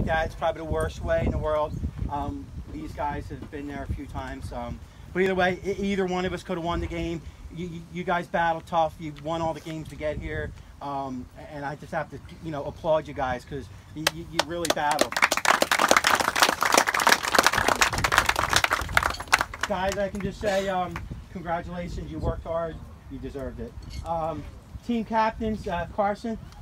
like that. It's probably the worst way in the world. These guys have been there a few times. But either way, either one of us could have won the game. You guys battled tough. You won all the games to get here. And I just have to, applaud you guys because you really battled. Guys, I can just say congratulations. You worked hard. You deserved it. Team captains, Carson,